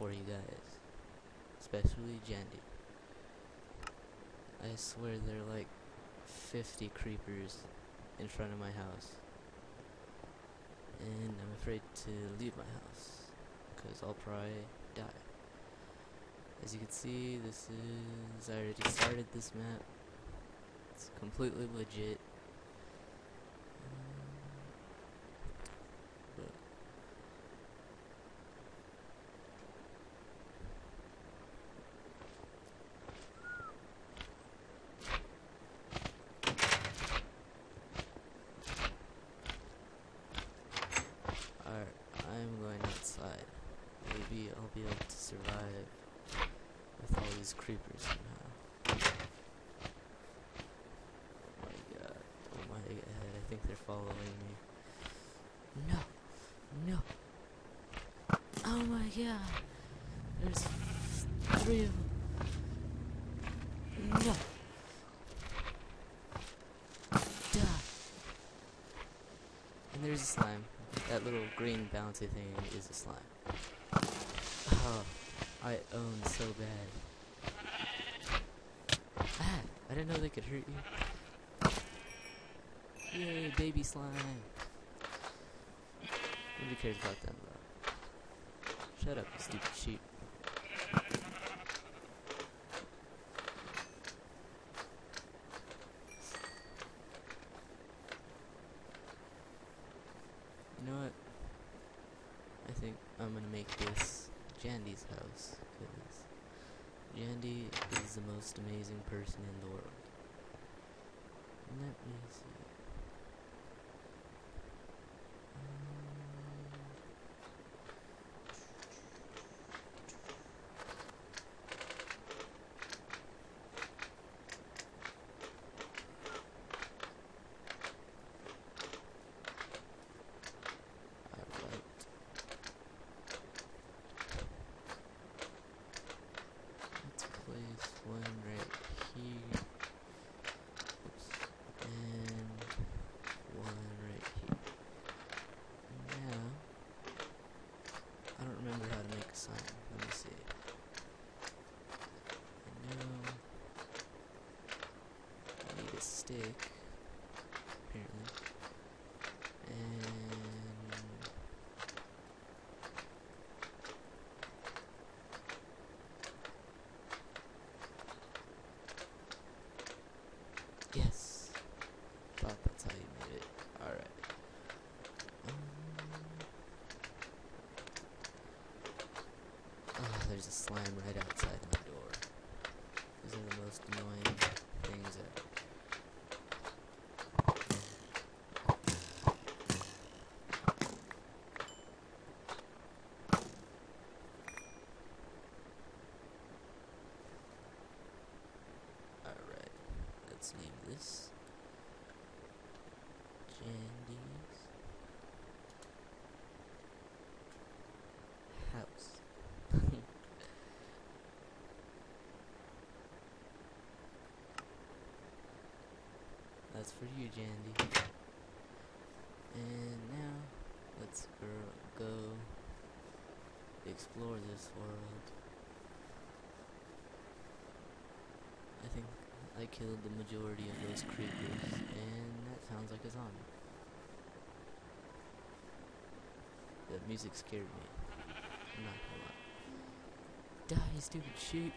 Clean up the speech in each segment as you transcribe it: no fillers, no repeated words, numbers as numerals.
for you guys, especially Jandy. I swear there are like 50 creepers in front of my house, and I'm afraid to leave my house because I'll probably die. As you can see, I already started this map. It's completely legit. I'm going outside. Maybe I'll be able to survive with all these creepers somehow. Oh my god. Oh my god. I think they're following me. No. No. Oh my god. There's 3 of them. No. Die. And there's a slime. That little green bouncy thing is a slime. Oh, I own so bad. Ah, I didn't know they could hurt you. Yay, baby slime. Nobody cares about them though. Shut up, you stupid sheep. You know what? I think I'm gonna make this Jandy's house, because Jandy is the most amazing person in the world. Let me see. One right here. Oops. And one right here. Now, I don't remember how to make a sign. Let me see. I know I need a stick, apparently. And yes, thought that's how you made it. Alright. Oh, there's a slime right outside my door. These are the most annoying things ever. Alright, let's name this Jandy's house. That's for you, Jandy. And now, let's go explore this world. I think I killed the majority of those creepers, and that sounds like a zombie. The music scared me. I'm not gonna lie. Die, you stupid sheep.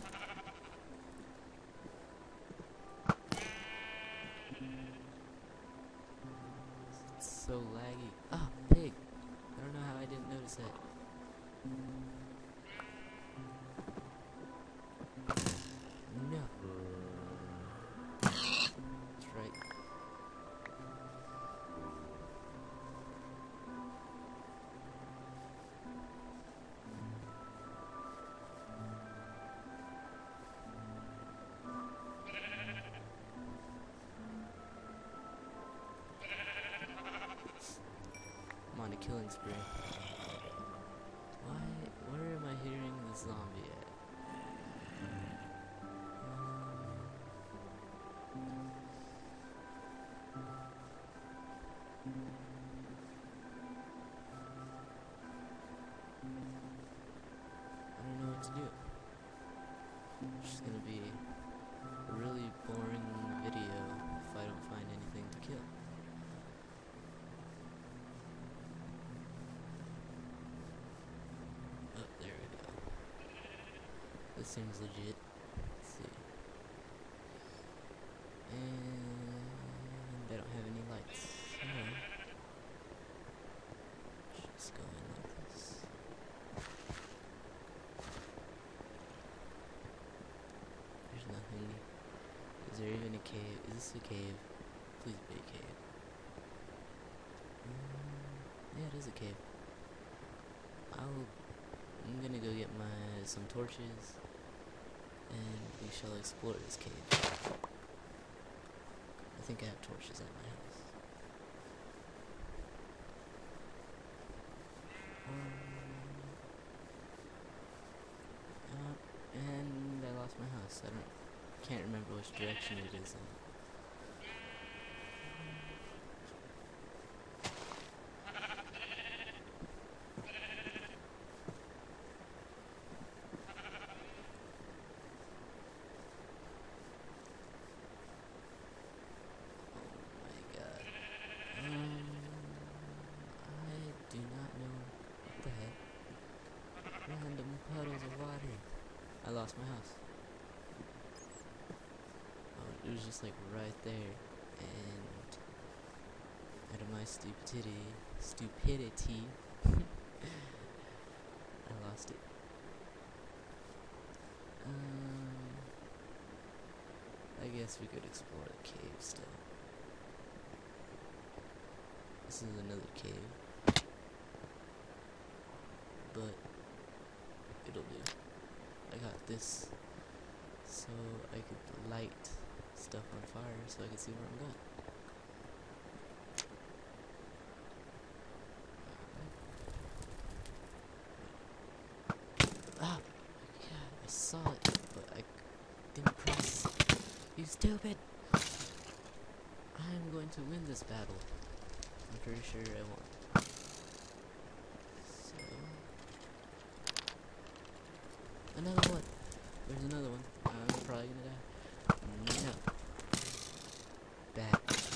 It's so laggy. Ah, pig. I don't know how I didn't notice that. No. That's right. I'm on a killing spree. Where am I hearing the zombie at? just gonna be a really boring video if I don't find anything to kill. Oh, there we go. This seems legit. Let's see. And I don't have any lights. So just go in like this. There's nothing. Is there even a cave? Is this a cave? Please be a cave. Yeah, it is a cave. I'm gonna go get some torches, and we shall explore this cave. I think I have torches at my house. And I lost my house. Can't remember which direction it is in. I do not know what the heck. Random puddles of water. I lost my house. Oh, it was just like right there, and out of my stupidity, I lost it. I guess we could explore the cave still. This is another cave, but it'll do. I got this so I could light stuff on fire so I could see where I'm going. Ah! Yeah, I saw it, but I didn't press. You stupid! I'm going to win this battle. I'm pretty sure I won. So... another one! There's another one. I'm probably gonna die. No. Bad.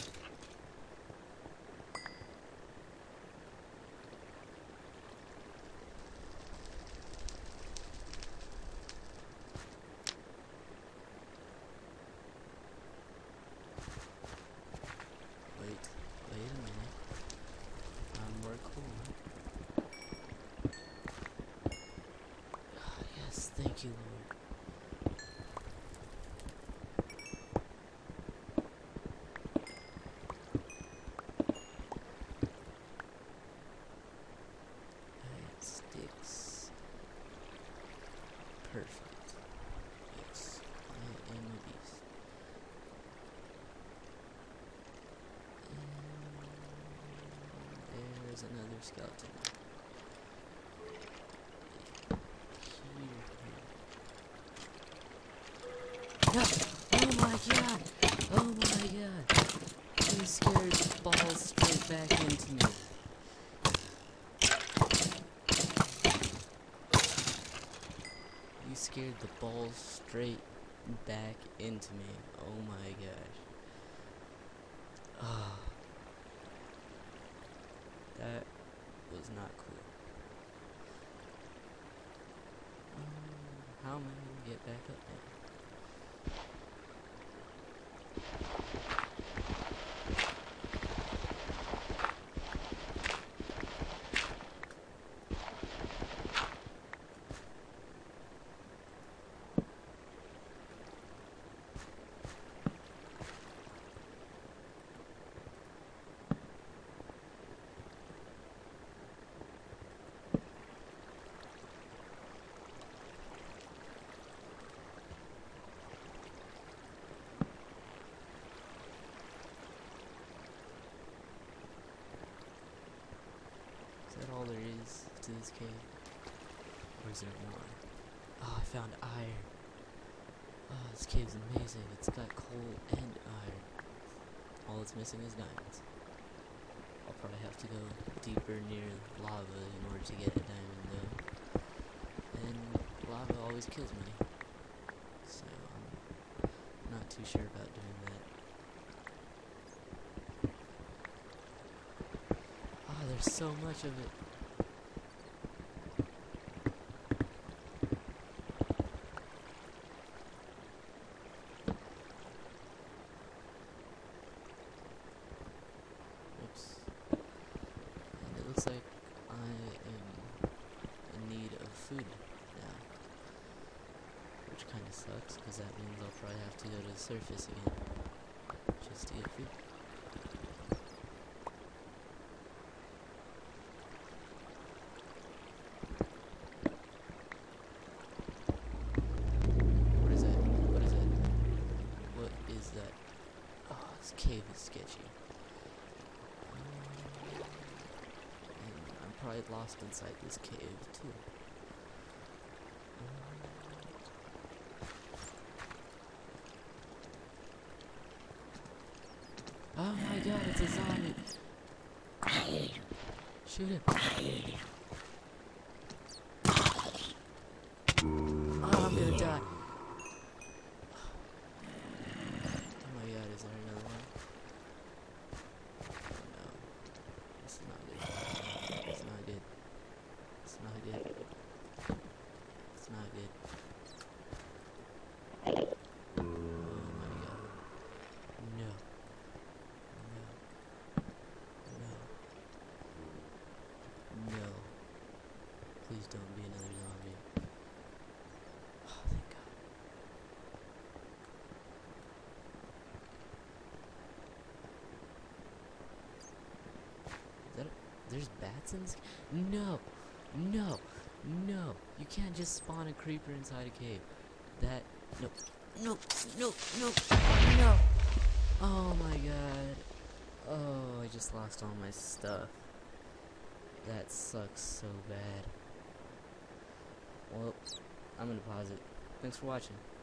Wait a minute. I'm more cool. Yes, thank you, Lord. Alright, sticks. Perfect. Yes, I am a beast. There's another skeleton. Here. No! Oh my god! Oh my god! You scared the balls straight back into me. You scared the balls straight back into me. Oh my gosh. Ah. That was not cool. How am I gonna get back up there? Is that all there is to this cave? Or is there more? Oh, I found iron. Oh, this cave's amazing. It's got coal and iron. All it's missing is diamonds. I'll probably have to go deeper near lava in order to get a diamond though. And lava always kills me. So not too sure about doing that. Ah, there's so much of it. Oops. And it looks like I am in need of food now. Which kind of sucks, because that means I'll probably have to go to the surface again. Just to get food. What is that? What is that? What is that? Oh, this cave is sketchy. And I'm probably lost inside this cave, too. Oh my god, it's a zombie! Shoot him! Oh, I'm gonna die! Oh my god, is there another one? Oh no. This is not good. It's not good. It's not good. It's not good. Oh my god. No. No. Please don't be another zombie. Oh, thank God. Is that there's bats in this? No. No. No. You can't just spawn a creeper inside a cave. That. No. No. No. No. No. Oh my god. Oh, I just lost all my stuff. That sucks so bad. Well, I'm gonna pause it. Thanks for watching.